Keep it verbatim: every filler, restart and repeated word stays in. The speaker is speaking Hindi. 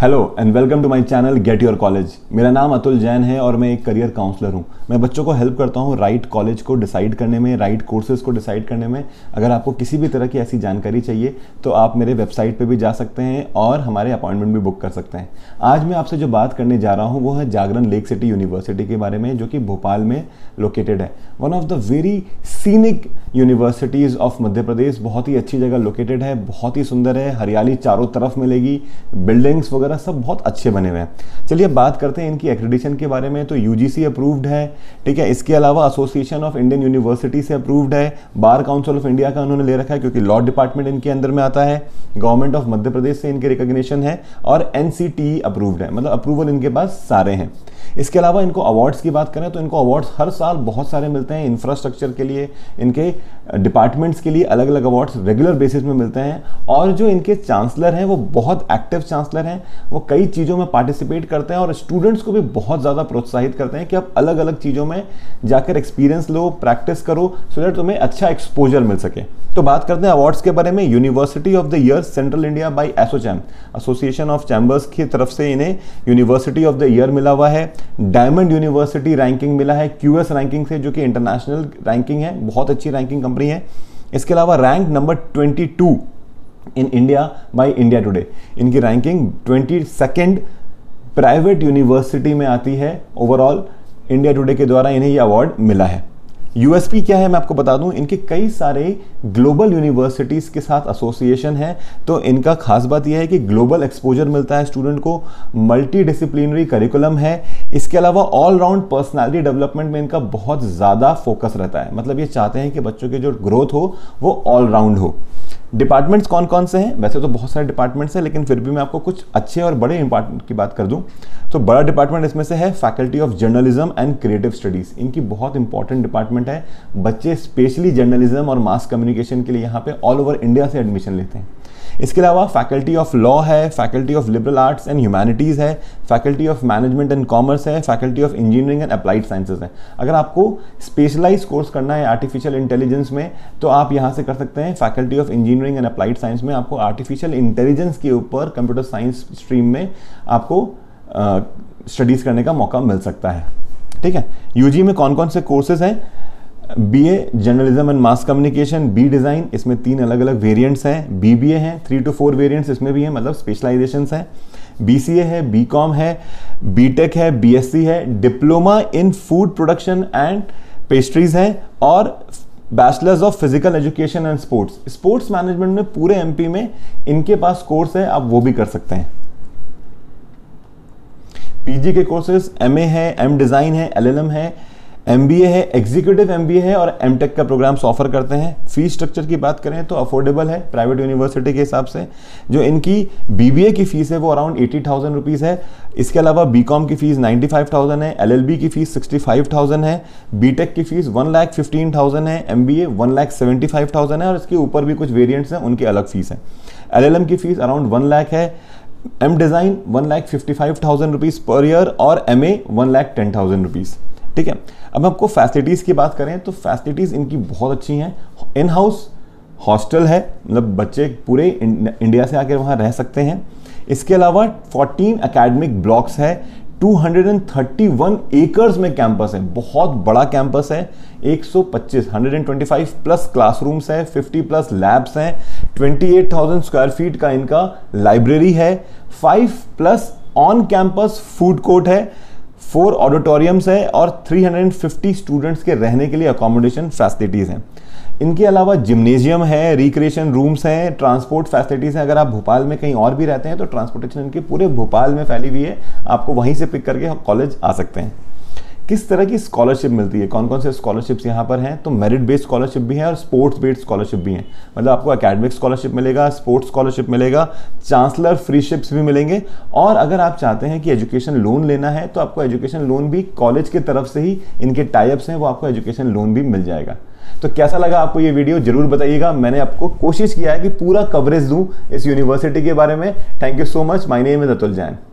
Hello and welcome to my channel get your college. मेरा नाम अतुल जैन है और मैं एक करियर काउंसलर हूं। मैं बच्चों को हेल्प करता हूं राइट कॉलेज को डिसाइड करने में, राइट कोर्सेज को डिसाइड करने में। अगर आपको किसी भी तरह की ऐसी जानकारी चाहिए तो आप मेरे वेबसाइट पे भी जा सकते हैं और हमारे अपॉइंटमेंट भी बुक कर सकते हैं। आज मैं आपसे जो बात करने जा रहा हूँ वो है जागरण लेक सिटी यूनिवर्सिटी के बारे में, जो कि भोपाल में लोकेटेड है। One of the very scenic universities of Madhya Pradesh. बहुत ही अच्छी जगह लोकेटेड है, बहुत ही सुंदर है, हरियाली चारों तरफ मिलेगी, बिल्डिंग्स वगैरह सब बहुत अच्छे बने हुए हैं। चलिए बात करते हैं इनकी एक्रेडिटेशन के बारे में। तो यूजीसी अप्रूव्ड है, ठीक है। इसके अलावा एसोसिएशन ऑफ इंडियन यूनिवर्सिटी से अप्रूव्ड है, बार काउंसिल ऑफ इंडिया का उन्होंने ले रखा है क्योंकि लॉ डिपार्टमेंट इनके अंदर में आता है, गवर्नमेंट ऑफ मध्य प्रदेश से इनके रिकॉग्निशन है और एनसीटीई अप्रूव्ड है, मतलब अप्रूवल इनके पास सारे हैं। इसके अलावा इनको अवार्ड्स की बात करें तो इनको अवार्ड्स हर साल बहुत सारे मिलते हैं। इंफ्रास्ट्रक्चर के लिए, इनके डिपार्टमेंट्स के लिए अलग अलग अवार्ड्स रेगुलर बेसिस में मिलते हैं। और जो इनके चांसलर हैं वो बहुत एक्टिव चांसलर हैं, वो कई चीज़ों में पार्टिसिपेट करते हैं और स्टूडेंट्स को भी बहुत ज़्यादा प्रोत्साहित करते हैं कि आप अलग अलग चीज़ों में जाकर एक्सपीरियंस लो, प्रैक्टिस करो, सो दैट तुम्हें अच्छा एक्सपोजर मिल सके। तो बात करते हैं अवार्ड्स के बारे में। University of the year central India by ASSOCHAM, association of chambers की तरफ से इन्हें यूनिवर्सिटी ऑफ द ईयर मिला हुआ है। डायमंड यूनिवर्सिटी रैंकिंग मिला है क्यूएस रैंकिंग से, जो कि इंटरनेशनल रैंकिंग है, बहुत अच्छी रैंकिंग कंपनी है। इसके अलावा rank number twenty two in India by India Today. इनकी ranking twenty second private university में आती है ओवरऑल। इंडिया टुडे के द्वारा इन्हें यह अवार्ड मिला है। यूएसपी क्या है मैं आपको बता दूं, इनके कई सारे ग्लोबल यूनिवर्सिटीज़ के साथ एसोसिएशन है। तो इनका खास बात यह है कि ग्लोबल एक्सपोजर मिलता है स्टूडेंट को, मल्टी डिसिप्लिनरी करिकुलम है। इसके अलावा ऑल राउंड पर्सनालिटी डेवलपमेंट में इनका बहुत ज़्यादा फोकस रहता है, मतलब ये चाहते हैं कि बच्चों की जो ग्रोथ हो वो ऑल राउंड हो। डिपार्टमेंट्स कौन कौन से हैं? वैसे तो बहुत सारे डिपार्टमेंट्स हैं, लेकिन फिर भी मैं आपको कुछ अच्छे और बड़े इंपॉर्टेंट की बात कर दूं तो बड़ा डिपार्टमेंट इसमें से है faculty of journalism and creative studies. इनकी बहुत इंपॉर्टेंट डिपार्टमेंट है। बच्चे स्पेशली जर्नलिज्म और मास कम्युनिकेशन के लिए यहाँ पे ऑल ओवर इंडिया से एडमिशन लेते हैं। इसके अलावा फैकल्टी ऑफ लॉ है, faculty of liberal arts and humanities है, faculty of management and commerce है, faculty of engineering and applied sciences है। अगर आपको स्पेशलाइज कोर्स करना है आर्टिफिशियल इंटेलिजेंस में तो आप यहाँ से कर सकते हैं। Faculty of engineering and applied science में आपको आर्टिफिशियल इंटेलिजेंस के ऊपर कंप्यूटर साइंस स्ट्रीम में आपको स्टडीज़ करने का मौका मिल सकता है, ठीक है। यूजी में कौन कौन से कोर्सेज हैं? BA journalism and mass communication, B design, इसमें तीन अलग अलग वेरिएंट्स हैं। बीबीए हैं, थ्री टू फोर वेरिएंट्स इसमें भी हैं, मतलब स्पेशलाइजेशंस हैं। बीसीए है, बीकॉम है, बीटेक है, बीएससी है, diploma in food production and pastries है और bachelors of physical education and sports. Sports management में पूरे एमपी में इनके पास कोर्स है, आप वो भी कर सकते हैं। पीजी के कोर्सेज एमए है, एम डिज़ाइन है, एलएलएम है, एमबीए है, एग्जीक्यूटिव एमबीए है और एमटेक का प्रोग्राम्स ऑफर करते हैं। फीस स्ट्रक्चर की बात करें तो अफोर्डेबल है प्राइवेट यूनिवर्सिटी के हिसाब से। जो इनकी बीबीए की फीस है वो अराउंड एटी थाउजेंड रुपीज़ है। इसके अलावा बीकॉम की फीस नाइन्टी फाइव थाउजेंड है, एलएलबी की फीस सिक्सटी फाइव थाउजेंड है, बीटेक की fees one lakh fifteen thousand है, MBA one lakh seventy five thousand है और इसके ऊपर भी कुछ वेरियंट्स हैं, उनकी अलग फीस है। एलएलएम की फीस अराउंड वन लाख है, M design one lakh fifty five thousand rupees per year और M A one lakh ten thousand rupees, ठीक है। अब आपको फैसिलिटीज़ की बात करें तो फैसिलिटीज़ इनकी बहुत अच्छी हैं। इन हाउस हॉस्टल है, मतलब बच्चे पूरे इंडिया से आकर वहाँ रह सकते हैं। इसके अलावा फोर्टीन एकेडमिक ब्लॉक्स है, two hundred thirty one acres में कैंपस है, बहुत बड़ा कैंपस है। एक सौ पच्चीस one hundred twenty five plus classrooms है, फिफ्टी प्लस लैब्स हैं, twenty eight thousand square feet का इनका लाइब्रेरी है, five plus on campus food court है, फोर ऑडिटोरियम्स है और थ्री हंड्रेड फिफ्टी स्टूडेंट्स के रहने के लिए अकोमोडेशन फैसिलिटीज़ हैं। इनके अलावा जिम्नेजियम है, रिक्रिएशन रूम्स हैं, ट्रांसपोर्ट फैसिलिटीज़ हैं। अगर आप भोपाल में कहीं और भी रहते हैं तो ट्रांसपोर्टेशन इनके पूरे भोपाल में फैली हुई है, आपको वहीं से पिक करके कॉलेज आ सकते हैं। किस तरह की स्कॉलरशिप मिलती है, कौन कौन से स्कॉलरशिप्स यहाँ पर हैं? तो मेरिट बेस्ड स्कॉलरशिप भी है और स्पोर्ट्स बेस्ड स्कॉलरशिप भी है। मतलब आपको एकेडमिक स्कॉलरशिप मिलेगा, स्पोर्ट्स स्कॉलरशिप मिलेगा, चांसलर फ्रीशिप्स भी मिलेंगे। और अगर आप चाहते हैं कि एजुकेशन लोन लेना है तो आपको एजुकेशन लोन भी कॉलेज की तरफ से ही, इनके टाइप्स हैं, वो आपको एजुकेशन लोन भी मिल जाएगा। तो कैसा लगा आपको ये वीडियो जरूर बताइएगा। मैंने आपको कोशिश किया है कि पूरा कवरेज दूं इस यूनिवर्सिटी के बारे में। Thank you so much. My name is Atul Jain.